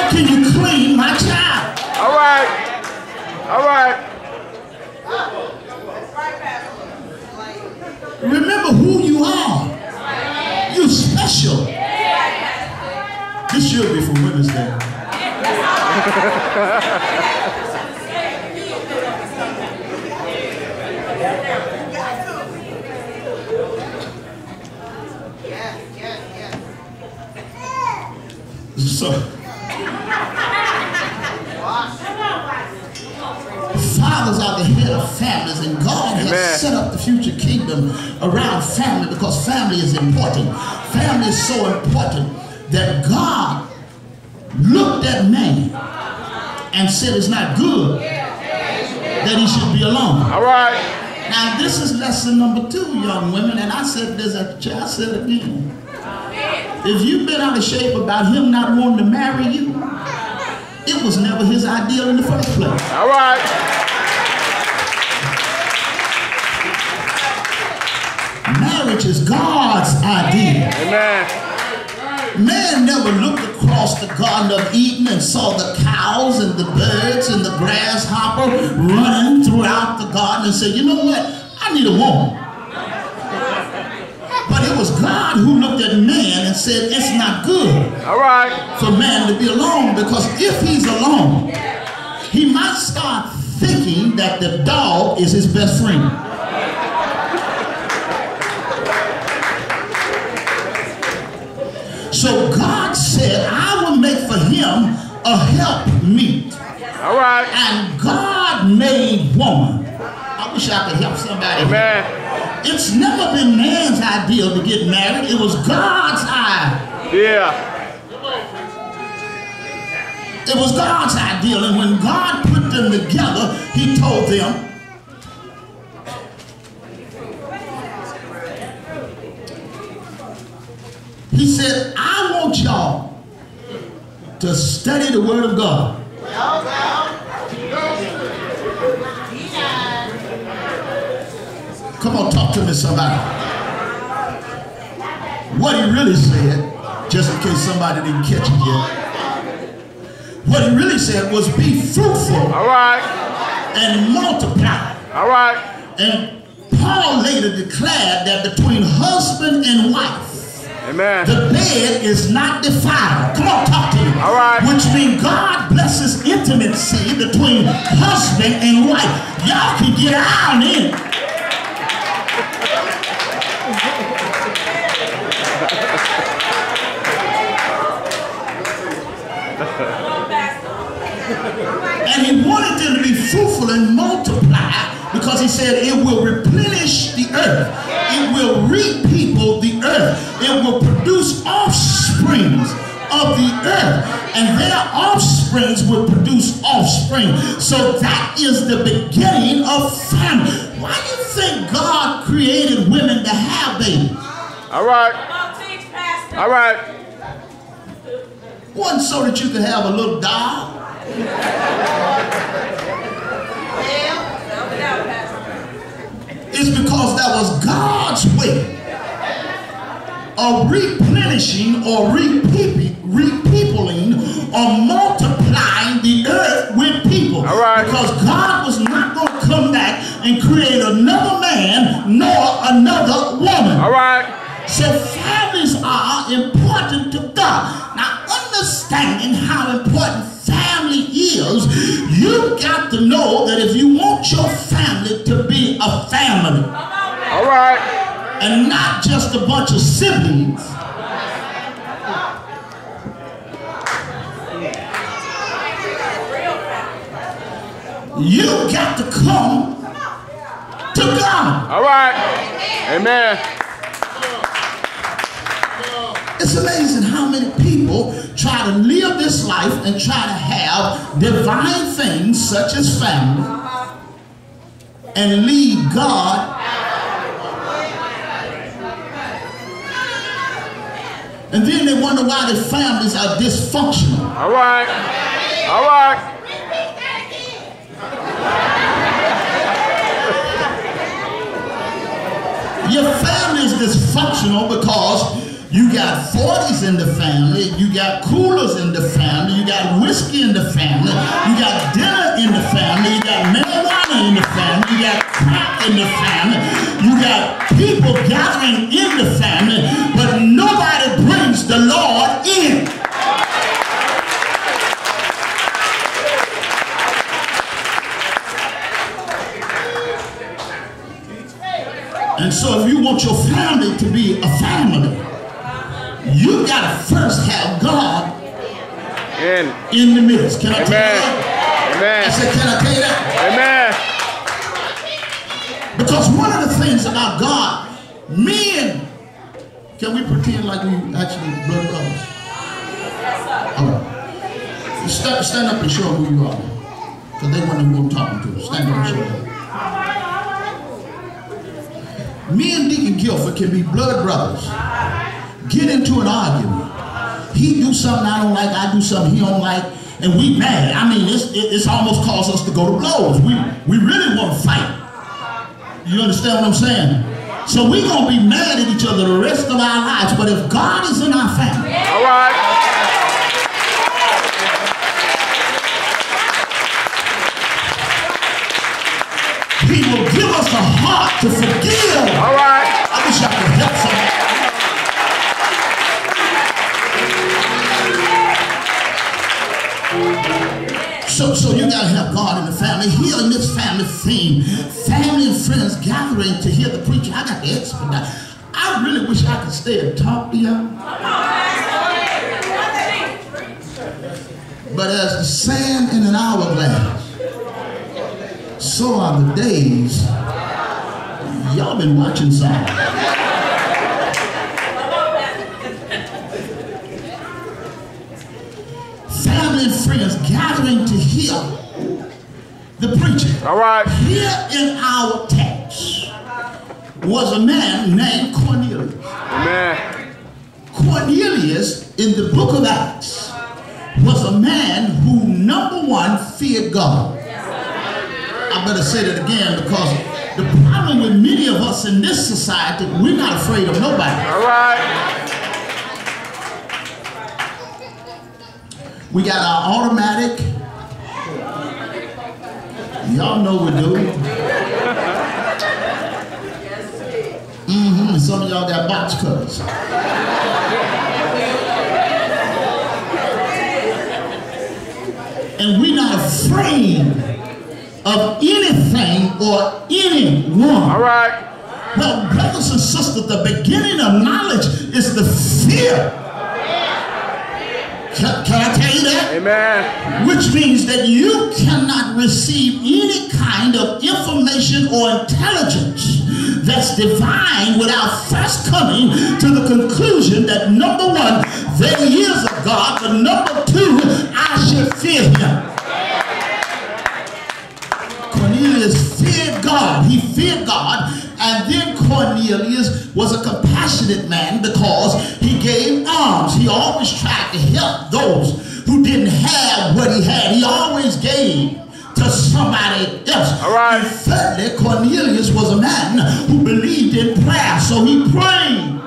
How can you claim my child? All right. All right. Remember who you are. You're special. This should be for Women's Day. So, fathers are the head of families, and God has set up the future kingdom around family because family is important. Family is so important that God looked at man and said it's not good that he should be alone. All right. Now this is lesson number 2, young women, and I said this at the church, I said it again. If you've been out of shape about him not wanting to marry you, it was never his ideal in the first place. All right. Marriage is God's idea. Amen. Man never looked across the Garden of Eden and saw the cows and the birds and the grasshopper running throughout the garden and said, you know what, I need a woman. But it was God who looked at man and said, it's not good All right. for man to be alone, because if he's alone, he might start thinking that the dog is his best friend. So God said, I will make for him a helpmeet. All right. And God made woman. I wish I could help somebody. Amen. It's never been man's ideal to get married. It was God's idea. Yeah. It was God's ideal. And when God put them together, he told them, he said, I want y'all to study the Word of God. Come on, talk to me, somebody. What he really said, just in case somebody didn't catch it yet, what he really said was be fruitful. All right. And multiply. All right. And Paul later declared that between husband and wife, Amen. the bed is not defiled. Come on, talk to me. All right. Which means God blesses intimacy between husband and wife. Y'all can get out in. And he wanted them to be fruitful and multiply, because he said it will replenish the earth. It will repeople the earth. It will produce offsprings of the earth, and their offsprings will produce offspring. So that is the beginning of family. Why do you think God created women to have babies? All right. All right. Wasn't so that you could have a little doll. It's because that was God's way of replenishing or repeopling or multiplying the earth with people. All right. Because God was not going to come back and create another man nor another woman. All right. So families are important to God. Now, understanding how important family is, you've got to know that if you want your family to be a family, All right. and not just a bunch of siblings, you got to come to God. All right. Amen. It's amazing how many people try to live this life and try to have divine things such as family and leave God and then they wonder why their families are dysfunctional. All right. All right. Your family is dysfunctional because You got 40s in the family. You got coolers in the family. You got whiskey in the family. You got dinner in the family. You got marijuana in the family. You got crack in the family. You got people gathering in the family, but nobody brings the Lord in. And so if you want your family to be a family, you got to first have God in the midst. Can I tell you that? Amen. I said, can I tell you that? Amen. Because one of the things about God, men, can we pretend like we actually blood brothers? All right. Stand up and show them who you are. Because they want to know who I'm talking to. Stand up and show them. Me and Deacon Guilford can be blood brothers. Get into an argument. He do something I don't like, I do something he don't like, and we mad. I mean, it's almost caused us to go to blows. We really want to fight. You understand what I'm saying? So we're going to be mad at each other the rest of our lives, but if God is in our family, all right, He will give us a heart to forgive. all right. I wish I could help somebody. So you got to have God in the family. Here in this family theme, family and friends gathering to hear the preacher. I got to expedite. I really wish I could stay and talk to y'all. But as the sand in an hourglass, so are the days. Y'all been watching something. Family and friends gathering to hear the preacher. All right. Here in our text was a man named Cornelius. Amen. Cornelius in the book of Acts was a man who, number one, feared God. I better say that again, because the problem with many of us in this society, we're not afraid of nobody. All right. We got our automatic. Y'all know we do. And some of y'all got box cutters. And we're not afraid of anything or anyone. All right. Well, brothers and sisters, the beginning of knowledge is the fear. Can I tell you that? Amen. Which means that you cannot receive any kind of information or intelligence that's divine without first coming to the conclusion that, number one, there is a God, but number two, I should fear him. Cornelius feared God. He feared God. And then Cornelius was a compassionate man because he gave alms. He always tried to help those who didn't have what he had. He always gave to somebody else. All right. And thirdly, Cornelius was a man who believed in prayer. So he prayed.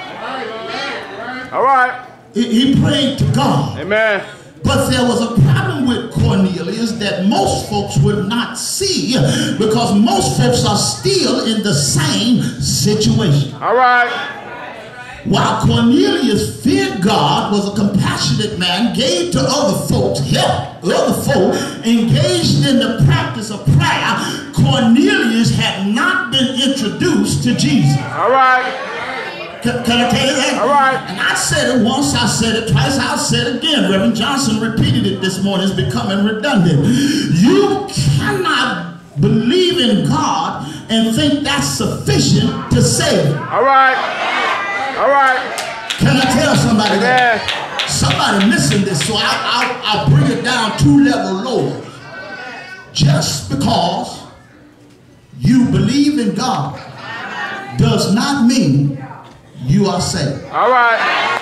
All right. He prayed to God. Amen. But there was a problem with Cornelius that most folks would not see, because most folks are still in the same situation. All right. While Cornelius feared God, was a compassionate man, gave to other folks, helped other folk, engaged in the practice of prayer, Cornelius had not been introduced to Jesus. All right. Can I tell you that? All right. And I said it once, I said it twice, I'll say it again. Reverend Johnson repeated it this morning. It's becoming redundant. You cannot believe in God and think that's sufficient to save you. All right. All right. Can I tell somebody that? Somebody missing this, so I'll bring it down 2 levels lower. Just because you believe in God does not mean you are saved. All right.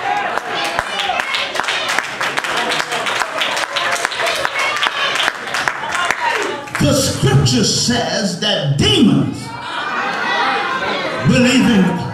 The scripture says that demons believe in God.